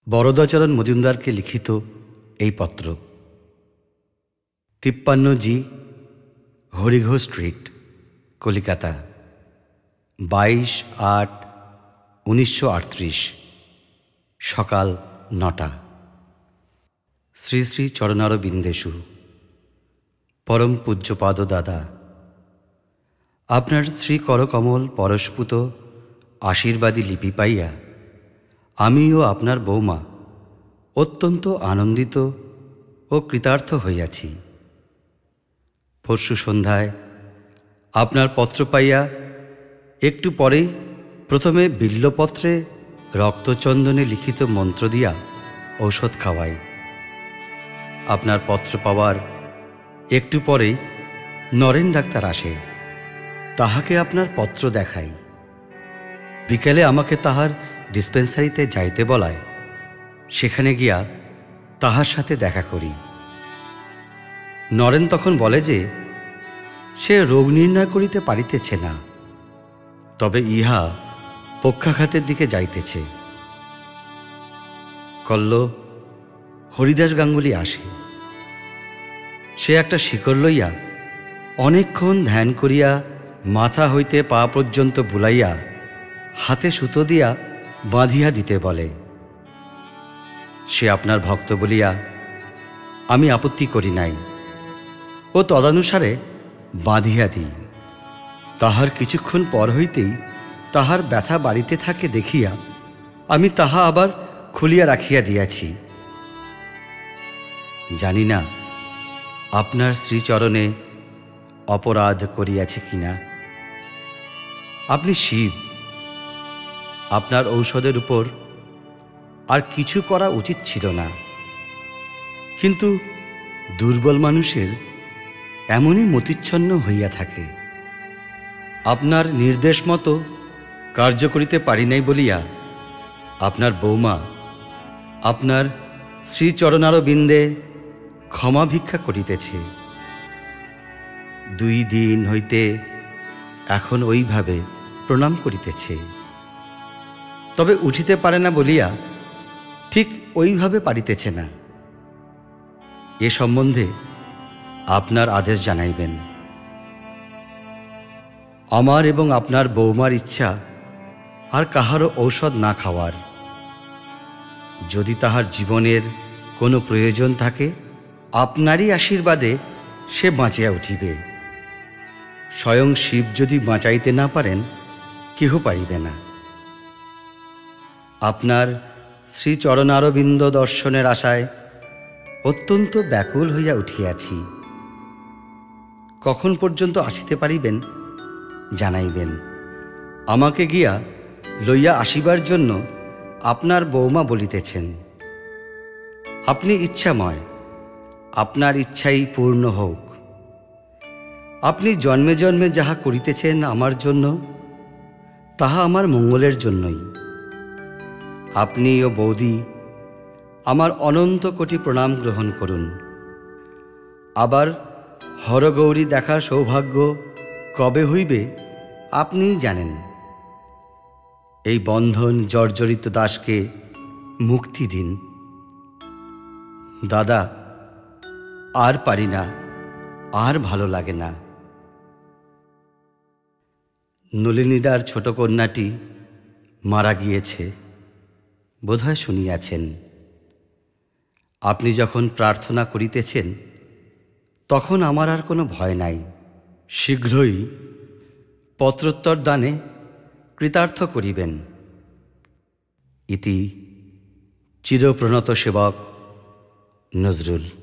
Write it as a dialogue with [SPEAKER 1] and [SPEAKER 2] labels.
[SPEAKER 1] বরদা চরণ মজুমদারকে লিখিত এই পত্র। 53G হরিঘোষ স্ট্রিট, কলিকাতা, 22/8/1938, সকাল 9টা। শ্রী শ্রী চরণারবিন্দেষু, পরম পূজ্যপাদ দাদা, আপনার শ্রীকরকমল পরশপুত আশীর্বাদী লিপি পাইয়া আমি ও আপনার বৌমা অত্যন্ত আনন্দিত ও কৃতার্থ হইয়াছি। পরশু সন্ধ্যায় আপনার পত্র পাইয়া একটু পরেই প্রথমে বিল্লপত্রে রক্তচন্দনে লিখিত মন্ত্র দিয়া ঔষধ খাওয়াই। আপনার পত্র পাওয়ার একটু পরেই নরেন ডাক্তার আসে, তাহাকে আপনার পত্র দেখাই। বিকেলে আমাকে তাহার ডিসপেন্সারিতে যাইতে বলায় সেখানে গিয়া তাহার সাথে দেখা করি। নরেন তখন বলে যে সে রোগ নির্ণয় করিতে পারিতেছে না, তবে ইহা পক্ষাঘাতের দিকে যাইতেছে। কল্ল হরিদাস গাঙ্গুলি আসে। সে একটা শিকড় লইয়া অনেকক্ষণ ধ্যান করিয়া মাথা হইতে পা পর্যন্ত বুলাইয়া হাতে সুতো দিয়া বাঁধিয়া দিতে বলে। সে আপনার ভক্ত বলিয়া আমি আপত্তি করি নাই ও তদানুসারে বাঁধিয়া দিই। তাহার কিছুক্ষণ পর হইতেই তাহার ব্যথা বাড়িতে থাকে দেখিয়া আমি তাহা আবার খুলিয়া রাখিয়া দিয়াছি। জানি না আপনার শ্রীচরণে অপরাধ করিয়াছে কিনা। আপনি শিব, আপনার ঔষধের উপর আর কিছু করা উচিত ছিল না, কিন্তু দুর্বল মানুষের এমনই মতিচ্ছন্ন হইয়া থাকে। আপনার নির্দেশ মতো কার্য করিতে পারি নাই বলিয়া আপনার বৌমা আপনার শ্রীচরণারবিন্দে ক্ষমা ভিক্ষা করিতেছে। 2 দিন হইতে এখন ওইভাবে প্রণাম করিতেছে, তবে উঠিতে পারে না বলিয়া ঠিক ওইভাবে পারিতেছে না। এ সম্বন্ধে আপনার আদেশ জানাইবেন। আমার এবং আপনার বৌমার ইচ্ছা আর কাহারও ঔষধ না খাওয়ার। যদি তাহার জীবনের কোনো প্রয়োজন থাকে আপনারই আশীর্বাদে সে বাঁচিয়া উঠিবে। স্বয়ং শিব যদি বাঁচাইতে না পারেন কেহ পারিবে না। আপনার শ্রীচরণারবিন্দ দর্শনের আশায় অত্যন্ত ব্যাকুল হইয়া উঠিয়াছি। কখন পর্যন্ত আসিতে পারিবেন জানাইবেন। আমাকে গিয়া লইয়া আসিবার জন্য আপনার বৌমা বলিতেছেন। আপনি ইচ্ছাময়, আপনার ইচ্ছাই পূর্ণ হোক। আপনি জন্মে জন্মে যাহা করিতেছেন আমার জন্য, তাহা আমার মঙ্গলের জন্যই। আপনি ও বৌদি আমার অনন্ত কোটি প্রণাম গ্রহণ করুন। আবার হরগৌরী দেখার সৌভাগ্য কবে হইবে আপনিই জানেন। এই বন্ধন জর্জরিত দাসকে মুক্তি দিন। দাদা, আর পারি না, আর ভালো লাগে না। নলিনীদার ছোট কন্যাটি মারা গিয়েছে, বোধহয় শুনিয়াছেন। আপনি যখন প্রার্থনা করিতেছেন তখন আমার আর কোনো ভয় নাই। শীঘ্রই পত্রোত্তর দানে কৃতার্থ করিবেন। ইতি চিরপ্রণত সেবক নজরুল।